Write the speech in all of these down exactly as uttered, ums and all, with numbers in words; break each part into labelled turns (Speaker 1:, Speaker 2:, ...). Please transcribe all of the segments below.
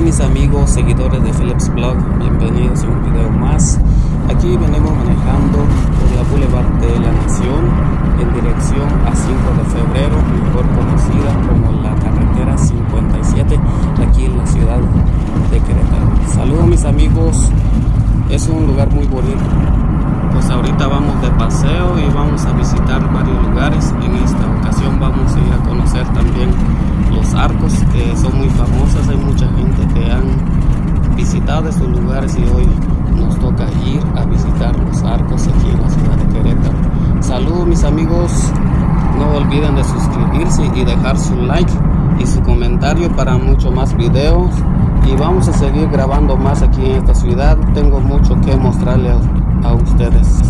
Speaker 1: mis amigos seguidores de Philips Blog, bienvenidos a un video más. Aquí venimos manejando por la Boulevard de la Nación en dirección a cinco de febrero, mejor conocida como la carretera cincuenta y siete, aquí en la ciudad de Querétaro. Saludos mis amigos, es un lugar muy bonito. Pues ahorita vamos de paseo y vamos a visitar varios lugares. En esta ocasión vamos a ir a conocer también los arcos, que son muy famosos. Hay mucha gente que han visitado estos lugares y hoy nos toca ir a visitar los arcos aquí en la ciudad de Querétaro. Saludos mis amigos, no olviden de suscribirse y dejar su like y su comentario para mucho más videos, y vamos a seguir grabando más aquí en esta ciudad. Tengo mucho que mostrarles a ustedes.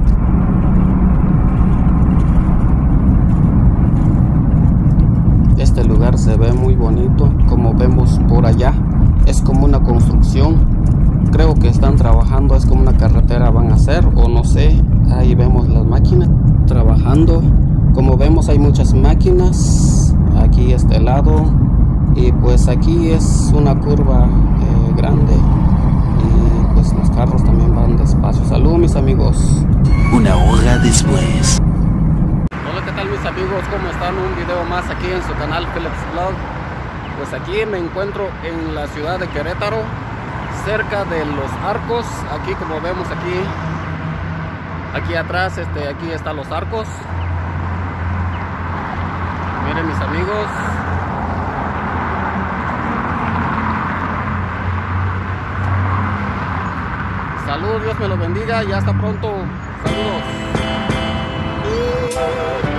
Speaker 1: Este lugar se ve muy bonito, como vemos por allá. Es como una construcción, creo que están trabajando, es como una carretera van a hacer, o no sé. Ahí vemos las máquinas trabajando. Como vemos hay muchas máquinas aquí a este lado, y pues aquí es una curva eh, grande, y pues los carros también van despacio. Saludos mis amigos.
Speaker 2: Una hora después.
Speaker 1: Hola, ¿qué tal mis amigos? ¿Cómo están? Un video más aquí en su canal Philips Blog. Pues aquí me encuentro en la ciudad de Querétaro, cerca de los arcos. Aquí como vemos aquí, aquí atrás, este, aquí están los arcos. Miren mis amigos. Saludos, Dios me los bendiga y hasta pronto. Saludos.